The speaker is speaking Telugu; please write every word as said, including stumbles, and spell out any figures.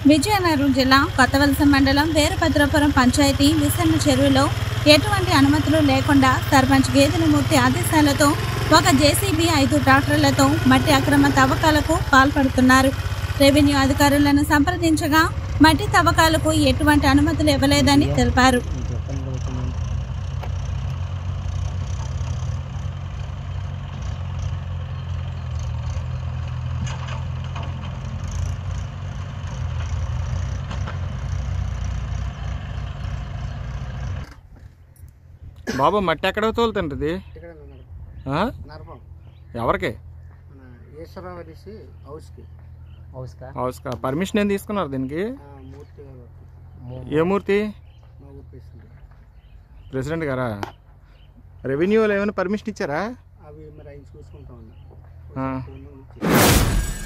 విజయనగరం జిల్లా కొత్తవలస మండలం వీరభద్రాపురం పంచాయతీ విసన్న చెరువులో ఎటువంటి అనుమతులు లేకుండా సర్పంచ్ గేదెలమూర్తి ఆదేశాలతో ఒక జేసీబీ ఐదు ట్రాక్టర్లతో మట్టి అక్రమ తవ్వకాలకు పాల్పడుతున్నారు. రెవెన్యూ అధికారులను సంప్రదించగా మట్టి తవ్వకాలకు ఎటువంటి అనుమతులు ఇవ్వలేదని తెలిపారు. బాబు మట్టి ఎక్కడ తోలుతుంటది? ఎవరికి? పర్మిషన్ ఏం తీసుకున్నారు దీనికి? ఏ మూర్తి? ప్రెసిడెంట్ గారా? రెవెన్యూలో ఏమైనా పర్మిషన్ ఇచ్చారా?